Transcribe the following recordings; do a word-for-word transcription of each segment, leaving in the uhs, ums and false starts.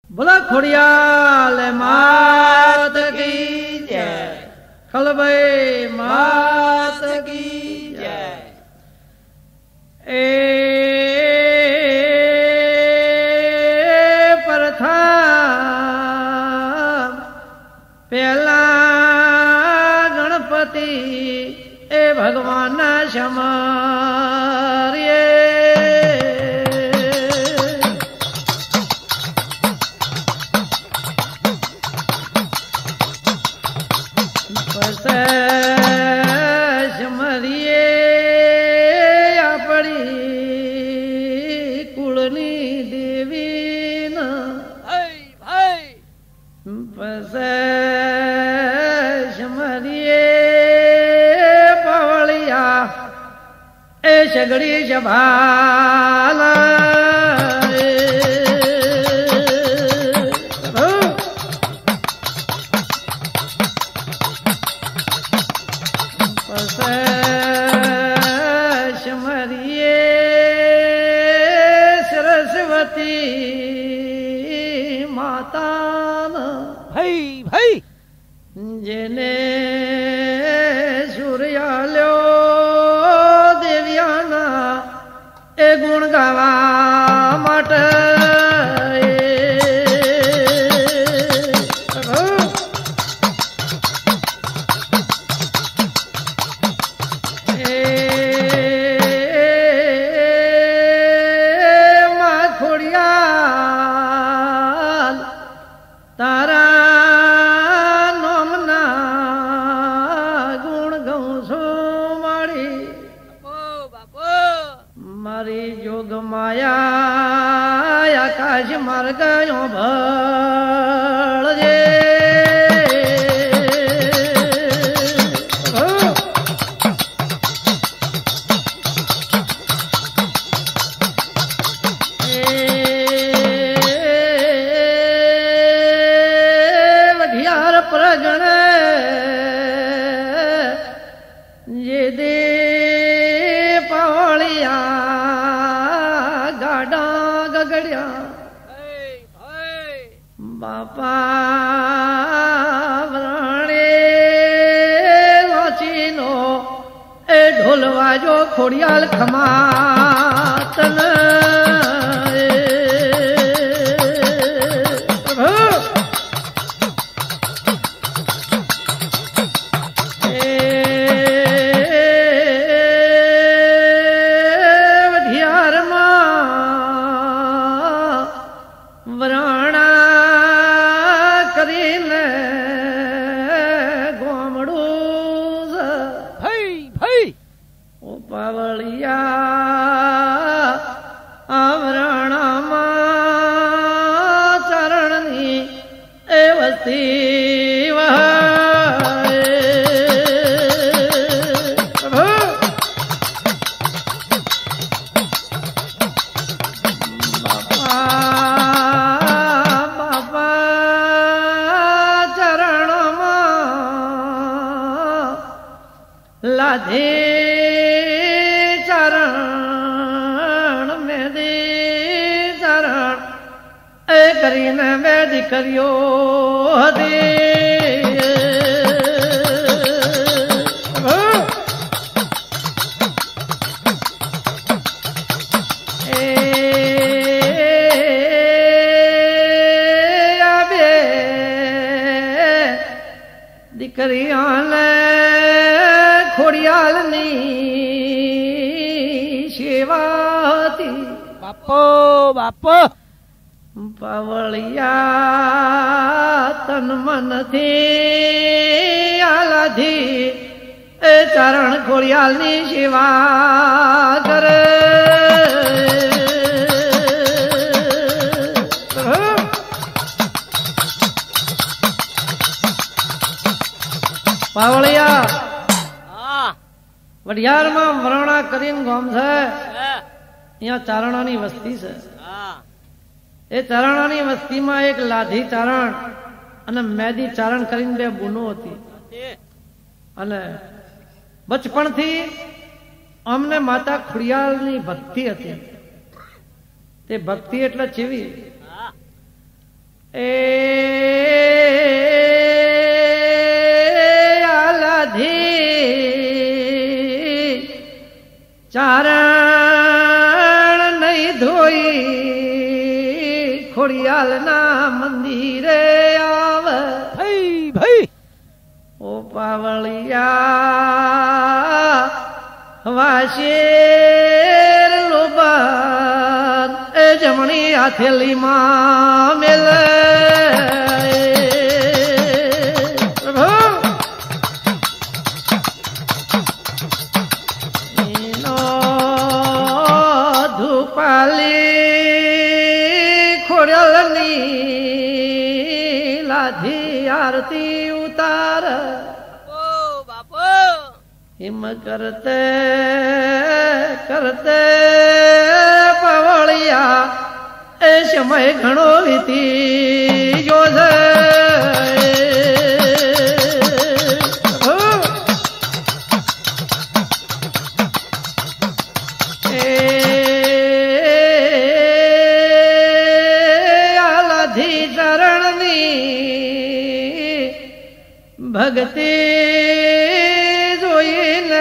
बोला खोड़ियाल मात की जय, खलबई मात की जय। ए प्रथम पहला गणपति ए भगवान शमारिये शमरिये अपनी कुलनी देवी न भाई भाई पस शमरिये पवलिया ए सगड़ी जभाला शमरिये सरस्वती माता भाई भाई जेने सूर्यालो देवियाना ए गुण गावा माटे तारा नोमना गुण गऊ सो मारी मारी जोग माया आकाश मार गयो भळ जे प्रगण ये दे पवलिया गाडा गगड़िया बापा वराणे वाचीनो ए ढोलवा जो खोड़ियाल खमातन वराणा करीने गोमड़ू भाई भाई ओ पावलिया आवराणा मा चरणनी ए वस्ती वह लाधे चरण में दे चरण ए करीने में दिकरियो दे ए अबे दिकरिया ने खोड़ियालनी सेवाती बापो बापो पवलिया तन मन थी आलाधी ए चरण खोड़ियालनी सेवा करे पावलिया वडियार में वराणा करीन गाम है यहाँ चारणानी वस्ती है ए चारणानी वस्ती में एक लाधी चारण अने मैदी चारण करीन बे बुनो होती अने बचपन थी अमने माता खुड़ियालनी भक्ति हती ते भक्ति એટલે ચેવી એ આલાધી ચારણ નહીં ધોઈ ખોડિયાલના મંદિરે આવ ભાઈ ભાઈ ઓ પાવળિયા વાશેર લોબા એ જમણી હાથેલીમાં મેલ आरती उतार बापो हिम करते करते पवड़िया ए समय घणो वीती जो है भगती जोईने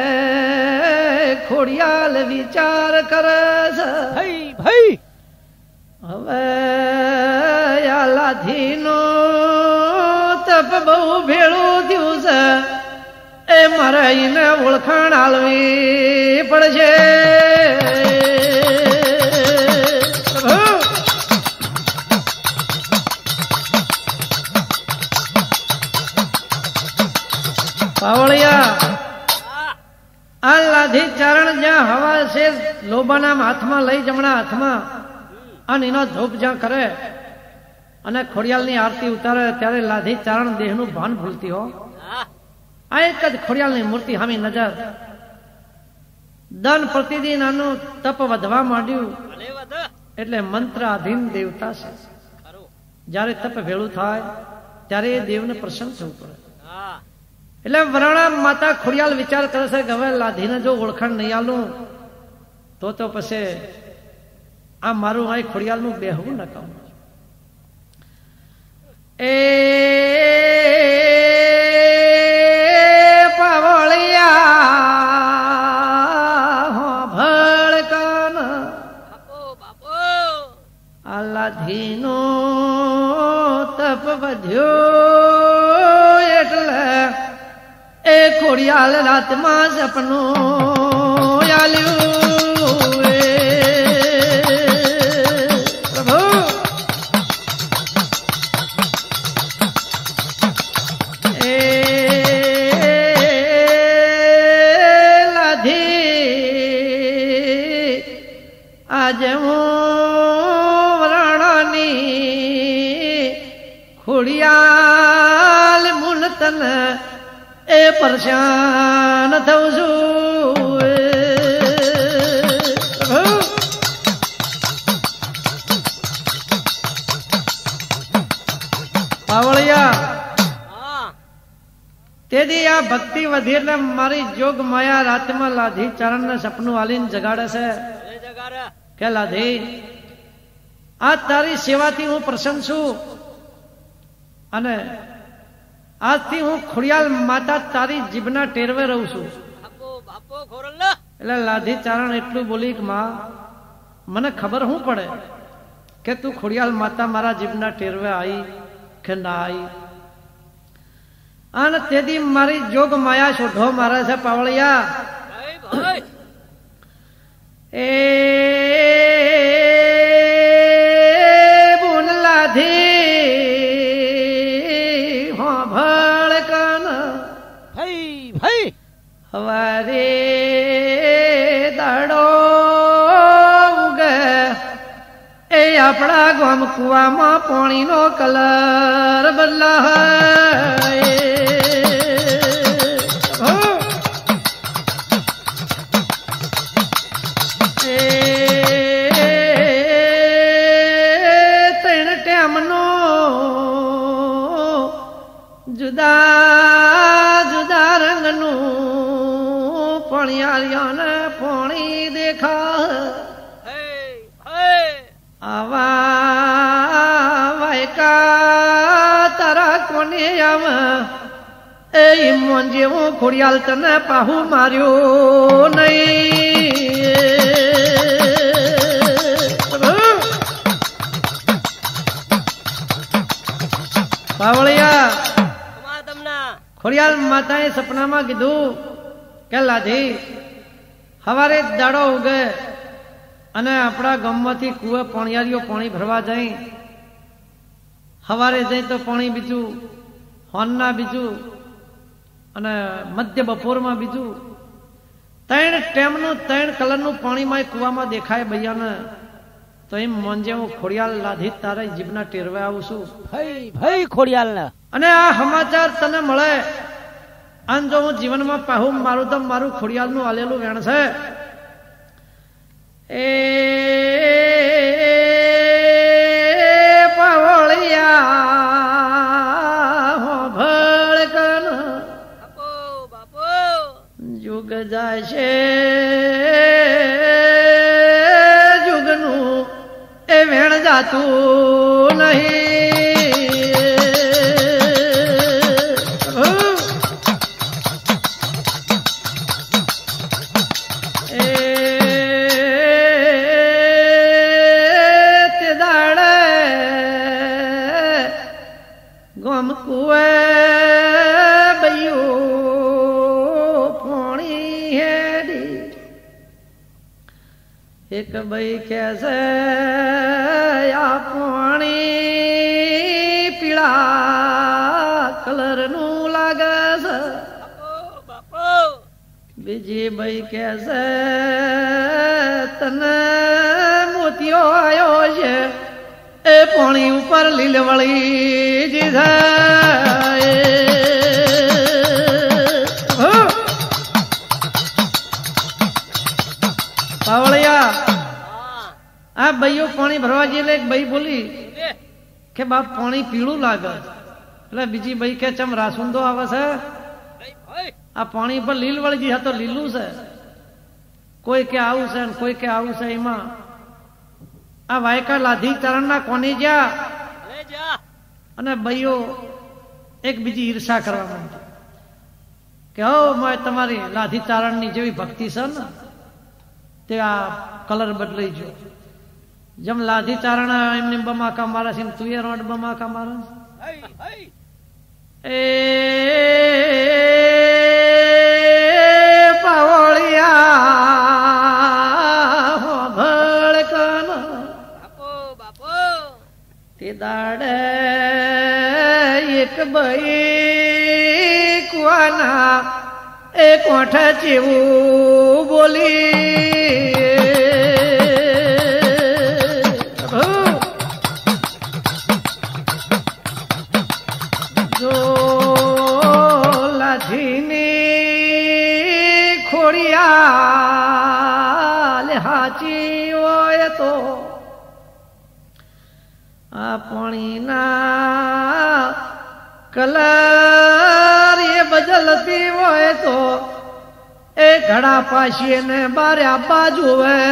खोड़ियाल विचार करे છે ભાઈ ભાઈ હવે આલાધીનો તપ બહુ ભેળું થયું છે એ મારે એને ઓળખાણ આલવી પડશે પાવળિયા આલાધી ચારણ જ્યાં હવા છે લોબાના હાથમાં લઈ જમણા હાથમાં અને એનો ધૂપ જ્યાં કરે અને ખોડિયાલની આરતી ઉતારે ત્યારે લાધી ચારણ દેહનું ભાન ભૂલતી હો આ એક જ ખોડિયાલની મૂર્તિ સામે નજર દન પ્રતિદિન આનું તપ વધવા માંડ્યું એટલે મંત્ર આધીન દેવતા છે જયારે તપ ભેળું થાય ત્યારે એ દેવને પ્રસન્ન થવું પડે એટલે વરાણા માતા ખોડિયાલ વિચાર કરે છે કે હવે લાધીને જો ઓળખાણ નહીં આલું તો તો પછી આ મારું આ ખોડિયાલનું બેહવું ન કહું એ પાવળિયા ભળકન આ લાધીનો તપ વધ્યો એટલે એ ખોડિયાલ રાતમાં સપનું આલ્યું પ્રભુ એ લાધી આજે હું વરાણાની ખોડિયાલ મુનતન એ પરેશાન થઉં છું પાવળિયા તેથી આ ભક્તિ વધી એટલે મારી જોગ માયા રાતમાં લાધી ચરણ ને સપનું આલીને જગાડે છે કે લાધી આ તારી સેવાથી હું પ્રસન્ન છું અને આજથી હું ખોડિયાલ માતા તારી જીભના ટેરવે રહું છું એટલે લાધી ચારણ એટલું બોલી કે માં મને ખબર શું પડે કે તું ખોડિયાલ માતા મારા જીભના ટેરવે આવી કે ના આવી અને તેથી મારી જોગ માયા શોધો મારે છે પાવળિયા એ બોલ લાધી હવારે દાડો ઉગે એ આપણા ગામ કુવામાં પાણીનો કલર બદલાય ત્રણ ટેમનો જુદા જુદા રંગનું પણિયાળિયાને પોણી દેખા આવા વાય દ્વારિકા તારા કોને આવ એ મોન જેવો ખોડિયાલ તને પાહુ માર્યો નહીં પાવળિયા ખોડિયાલ માતાએ સપનામાં કીધું કે લાધી હવારે દાડો ઉગે અને આપણા ગામમાંથી કુએ પાણીયારીઓ પાણી ભરવા જાય હવારે જાય તો પાણી બીજું હોનના બીજું અને મધ્ય બપોરમાં બીજું ત્રણ ટેમનું ત્રણ કલરનું પાણીમાં કુવામાં દેખાય ભૈયાને તો એમ મોંજે હું ખોડિયાલ લાધી તારે જીભના ટેરવે આવું છું ભાઈ ભાઈ ખોડિયાલ અને આ સમાચાર તને મળે અને જો હું જીવનમાં પાહું મારું તો મારું ખોડિયાલનું આલેલું વેણ છે એ પાવળિયા ભળકન જુગ જાય છે જુગનું એ વેણ જાતું નહીં એક ભાઈ કે છે આ પાણી પીળા કલર નું લાગે છે બીજી ભાઈ કે છે તને મોતિયો આવ્યો છે એ પાણી ઉપર લીલવળી દીધા પાવળિયા આ ભાઈઓ પાણી ભરવા જઈએ એક ભાઈ બોલી કે બાપ પાણી પીળું લાગે એટલે બીજી ભાઈ કે ચમ રાસુંદો આવે છે આ પાણી પર લીલ વળી ગઈ તો લીલું છે કોઈ કે આવું છે કોઈ કે આવું છે એમાં આ વાયકા લાધી ચરણના કોની જ્યાં અને ભાઈઓ એક બીજી ઈર્ષા કરવા માંડી કે હો મેં તમારી લાધી ચારણની જેવી ભક્તિ છે ને તે આ કલર બદલાઈ ગયો જેમ લાધી ચારણ એમને બમાકા મારે છે તું એ રોડ બમાકા મારે એ પાવળિયા ભળકન તે દાડે એક ભાઈ કુવાના એ કોઠે જેવું બોલી જો લાધીની ખોડિયાલ હાચી હોય તો આ પાણીના કલર એ બદલતી હોય તો એ ઘડા પાછી ને બારે બાજુ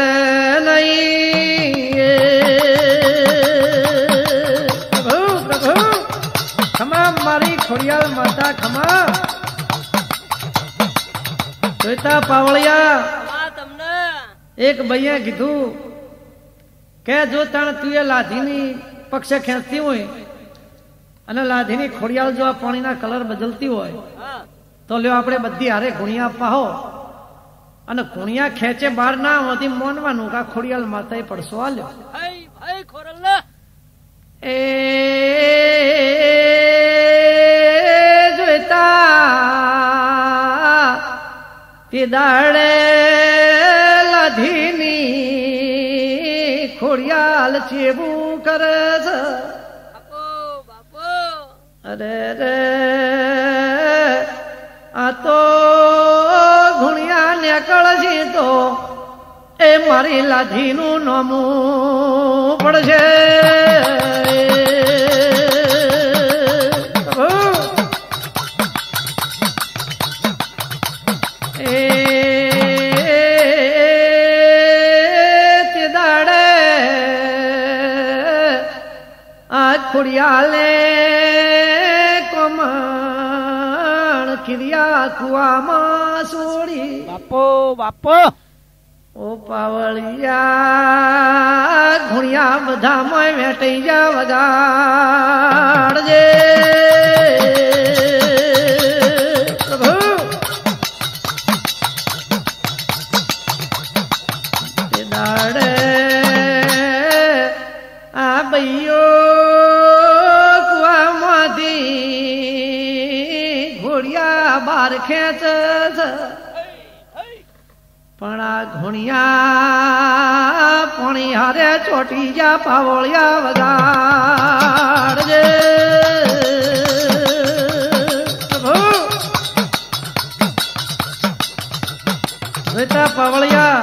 નહીં ખમા મારી ખોડિયાલ માતા ખમા જોઈતા પાવળિયા એક ભાઈએ કીધું કે જો તાણ તું એ લાધીની પક્ષે ખેંચતી હોય અને લાધીની ખોડિયાલ જો આ પાણીના કલર બદલતી હોય તો લ્યો આપણે બધી હારે ગુણિયા પાહો અને ગુણિયા ખેંચે બહાર ના હોતી મોનવાનું કા ખોડિયાલ માતાએ પડશો આલ્યો એ જોઈતા તે દાડે લાધીની ખોડિયાલ ચેવું કરે છે અરે રે આ તો ગુણિયા નીકળશે તો એ મારી લાધીનું નોમું પડશે એ તે દાડે આ ખોડિયા ખોડિયાલે કોમણ કિરિયા કુવામાં સોડી બાપો બાપો ઓ પાવળિયા ઘુણિયા બધામાં વેટાઈ જા વગાડજે પ્રભુ તે દાડે આ બૈયો કુવામાંથી ઘોડિયા બાર ખેંચ પણ આ ઘોણિયા પોણી હારે ચોટી જા પાવળિયા વગાડજે પ્રભુ પાવળિયા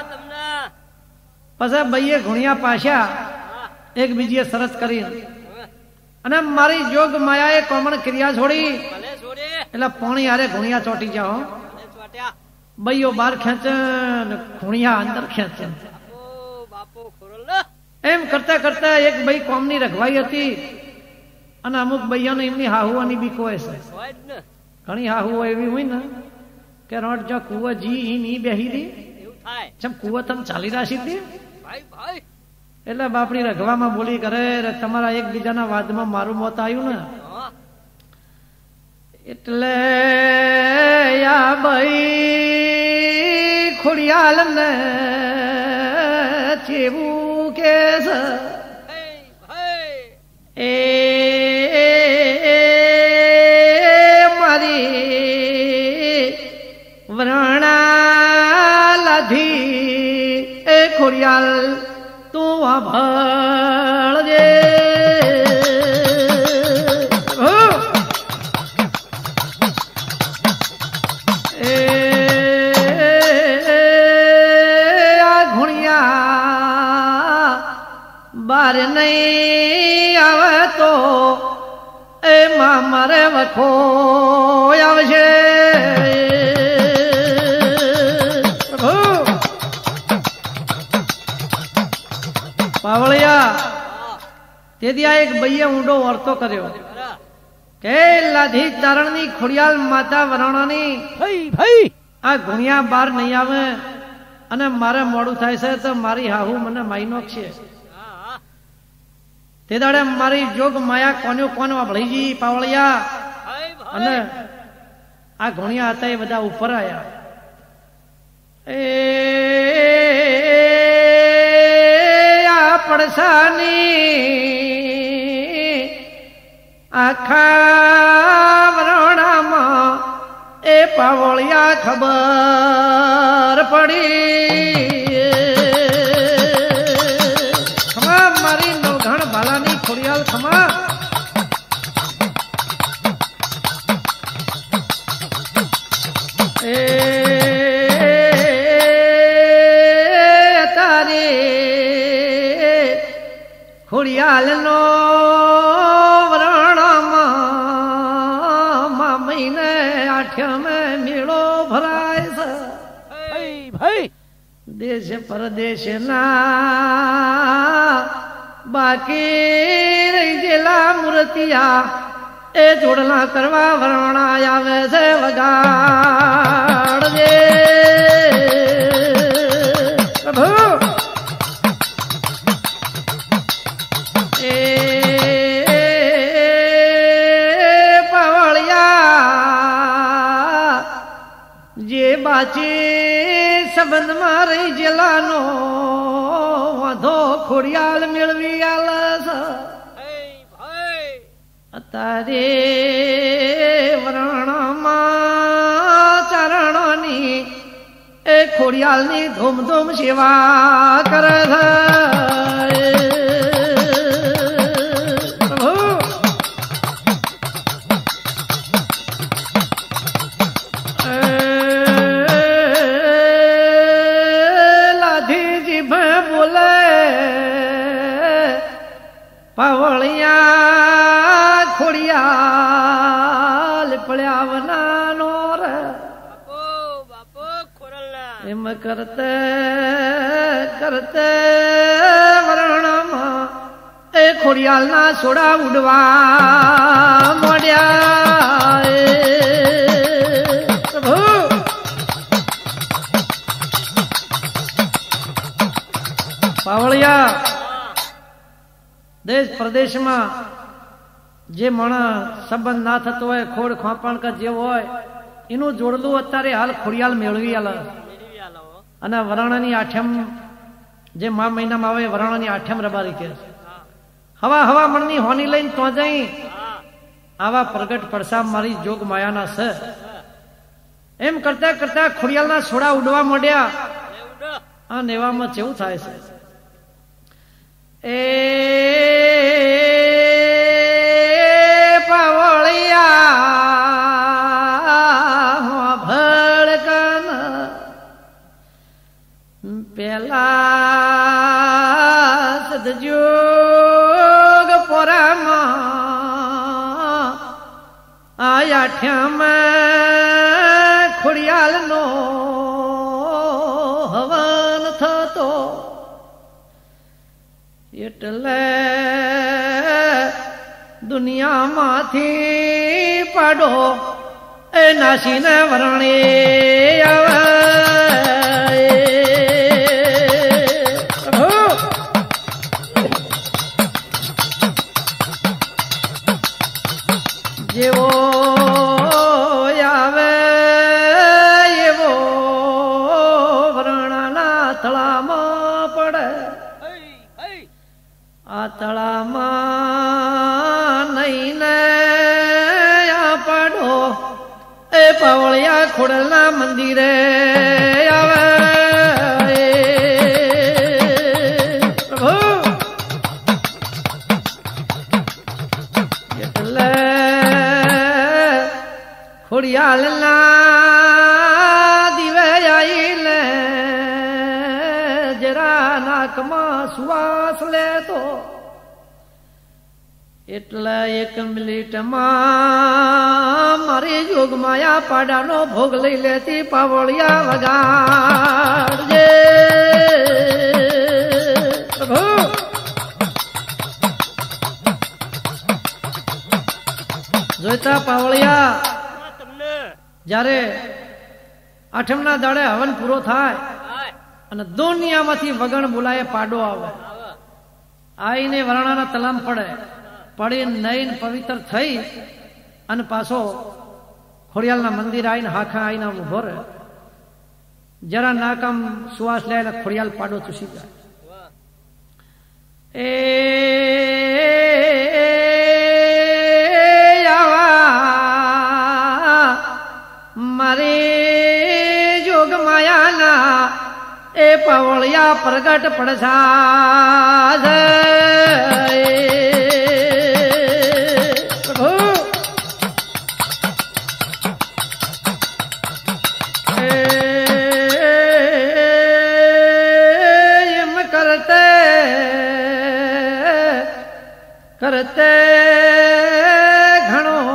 પછી બઈએ ઘોણિયા પાછા એક બીજી શરત કરી અને મારી જોગ માયાએ કોમણ ક્રિયા છોડી એટલે પોણી હારે ઘોણિયા ચોટી જાઓ બૈયો બાર ખેંચે ખૂણિયા અંદર ખેંચે એમ કરતા કરતા એક બઈ કોમની રખવાઈ હતી અને અમુક બૈયાને એમની હાહુવાની બીક હોય છે ઘણી હાહુઓ એવી હોય ને કે રોડ જો કુવો જી ની બેહી દી ચમ કુવો તમે ચાલી રાશી દી એટલે બાપડી રખવામાં બોલી કરે તમારા એકબીજાના વાદમાં મારું મોત આવ્યું ને એટલે યા ભાઈ ખોડિયાલ ને ચેવું કે એ મારી વરણા લાધી એ ખોડિયાલ તું ભળજે બાર નહીં આવે તો એમાં મારે વખો આવશે પાવળિયા તેથી આ એક બૈયે ઊંડો વર્તો કર્યો કે લાધી ચારણની ખોડિયાલ માતા વરાણાની ભાઈ ભાઈ આ ઘુણિયા બાર નહીં આવે અને મારે મોડું થાય છે તો મારી હાહુ મને માઈ નોખશે તે દાડે મારી જોગ માયા કોનો કોનો ભળીજી પાવળિયા અને આ ઘોણિયા હતા એ બધા ઉપર આવ્યા એ આ પડસાની આખા વરણામાં એ પાવળિયા ખબર પડી ખમા મારી નોઘણ ભાલાની ખોડિયાલ ખમા એ તારે ખોડિયાલ નો વરણામાં મહિને આઠમે મેળો ભરાય છે ભાઈ દેશ પરદેશ ના બાકી રહી ગયેલા મૂર્તિયા એ જોડલા કરવા વરણા આવે છે વગાડજે પ્રભુ એ પાવળિયા જે બાચી સંબંધ માં રહી ગયેલાનો વાંધો ખોડિયાલ મેળવી આલસ અત્યારે વરણમાં ચરણોની એ ખોડિયાલની ધૂમ ધૂમ સેવા કરે છે પ્રભુ લાધીજી બોલે પાવળિયા ખોડિયાલ પડ્યા વનાનો રે એમ કરતે કરતે વરણમાં એ ખોડિયાલના સોડા ઉડવા મોડ્યા પ્રભુ પાવળિયા દેશ પ્રદેશમાં જે માણસ સંબંધ ના થતો હોય ખોડ ખોપણ કે જેવો હોય એનું જોડલું અત્યારે હાલ ખોડિયાલ મેળવી આલે અને વરાણાની આઠમ જે મા મહિનામાં આવે વરાણાની આઠમ રબારી કે હવા હવા મણની હોની લઈને તો જઈ આવા પ્રગટ પડસા મારી જોગ માયાના છે એમ કરતા કરતા ખોડિયાલના સોડા ઉડવા માંડ્યા આ નેવામાં કેવું થાય છે એ પાવળિયા ભડકન પેલા સદજોગ પોરામાં આયાઠ્યામાં ખોડિયાલનો હવન થતો એટલે દુનિયામાંથી પાડો એ નાસીને વરણે આવે જેવો આવે એવો વરણાના તળામાં પડે આ તળામાં નહીં ને આ પાડો એ પાવળિયા ખોડલના મંદિરે આવે પ્રભુ એટલે ખોડિયાલના દિવે આઈને જરા નાકમાં સુવાસ લેતો એટલે એક મિનિટમાં મારી જોગમાયા પાડાનો ભોગ લઈ લેતી પાવળિયા વગાડજે પ્રભુ જોઈતા પાવળિયા જ્યારે આઠમના દાડે હવન પૂરો થાય અને દુનિયામાંથી વગણ બોલાય પાડો આવે આઈને વરણાના તલામ પડે પડી નયન પવિત્ર થઈ અને પાછો ખોડિયાલના મંદિર આવીને હાખા આવીને ઉભો રહે જરા નાકામ સુવાસ લે ખોડિયાલ પાડો ચૂસી જાય એ મારે જોગ માયાના એ પાવળિયા પ્રગટ પડસા કરતે ઘણો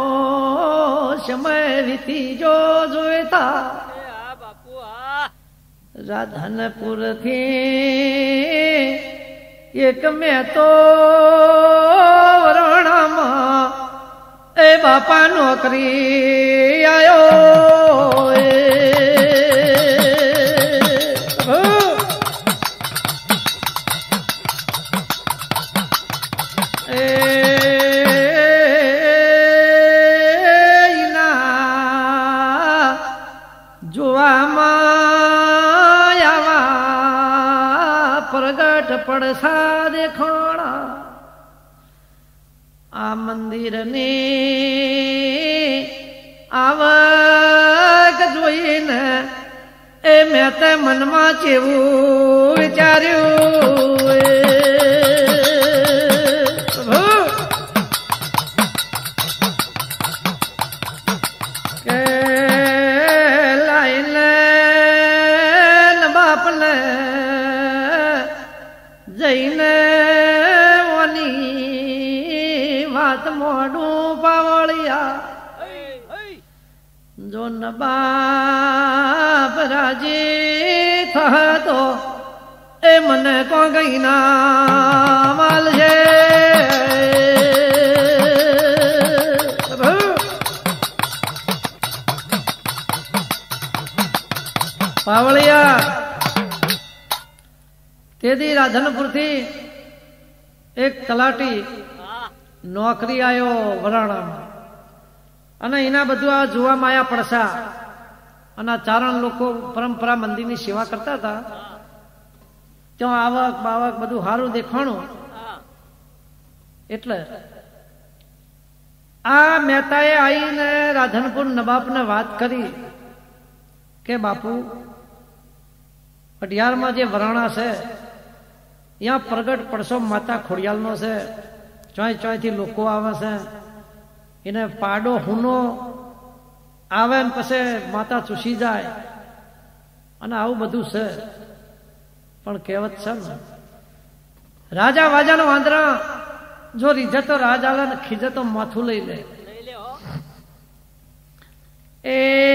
સમય વીતી જો જોઈતા રાધનપુર થી એક મેં તો વરણામાં એ બાપા નોકરી આયો પ્રગટ પડસા દેખાણા આ મંદિર ને આવક જોઈને એ મેં તે મનમાં કેવું વિચાર્યું કે લાઈને બાપને જઈને ઓની વાત મોઢું પાવળિયા જો ન બાપ રાજી થતો એ મને કો ગઈ ના માલ છે તેથી રાધનપુર થી એક તલાટી નોકરી આવ્યો વરાણામાં અને એના બધું આ જોવામાં આવ્યા પડસા અને ચારણ લોકો પરંપરા મંદિરની સેવા કરતા હતા. ત્યાં આવક બાવક બધું સારું દેખાણું એટલે આ મહેતાએ આવીને રાધનપુર નવાબને વાત કરી કે બાપુ અઢિયારમાં જે વરાણા છે ત્યાં પ્રગટ પડશો માતા ખોડિયાલનો છે. ચોય ચોયથી લોકો આવે છે, એને પાડો હુનો આવે ને પછી માતા ચૂસી જાય અને આવું બધું છે. પણ કહેવત છે ને, રાજા વાજાનો વાંદરા જો રીઝે તો રાજ આલે ને ખીજે તો માથું લઈ લે. એ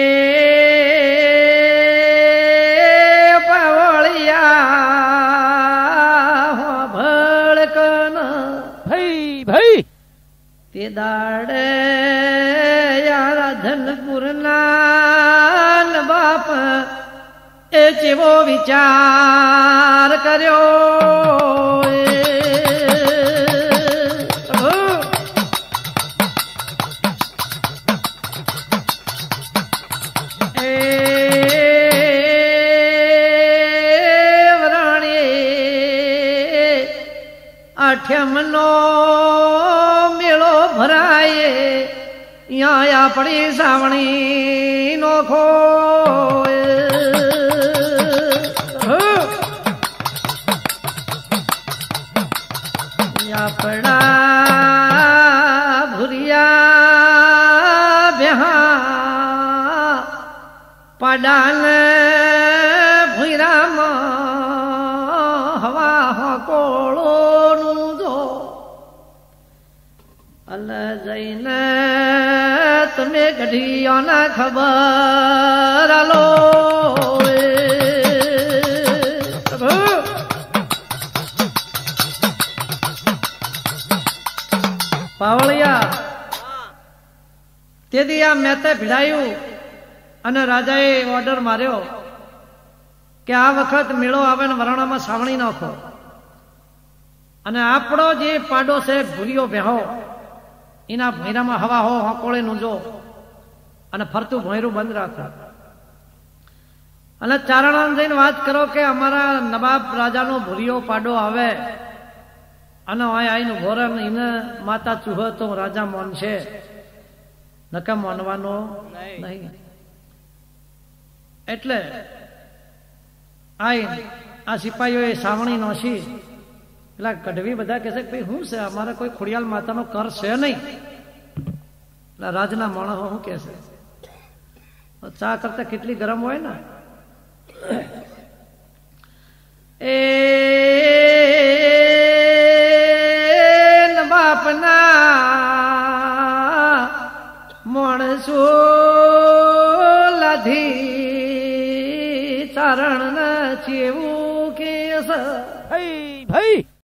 પાવળિયા ભળકન ભાઈ ભાઈ તે દાડે રાધનપુરના બાપ એ જેવો વિચાર કર્યો. આઠમનો મેળો ભરાય યા આપણી સાવણી નો ખો. આપણા ભૂરિયા બેહા પાડાન ભૂરામાં હવા હકોળોનું જો અલ જઈને તમે ગઢિયાના ખબર આલો. પાવળિયા તેથી આ મહેતે ભીડાયું અને રાજાએ ઓર્ડર માર્યો કે આ વખત મેળો આવે ને વરાણામાં સાવણી નાખો અને આપણો જે પાડો છે ભૂરિયો ભેહો એના ભૈરામાં હવા હો હકોળે નૂંજો અને ફરતું ભોંયરું બંધ રાખો અને ચારણાને જઈને વાત કરો કે અમારા નવાબ રાજાનો ભૂરિયો પાડો આવે અને આઈને ભોરણ એને માતા ચૂહે તો રાજા મોનશે નકા મોનવાનો નહીં. એટલે આઈ આ સિપાહીઓએ સાવણી નોશી. એટલે કઢવી બધા કહે છે કે ભાઈ શું છે, અમારે કોઈ ખોડિયાલ માતાનો કર છે નહીં. એટલે રાજના માણસો શું કહે છે, ચા કરતા કેટલી ગરમ હોય ને. એ બાપના માણસો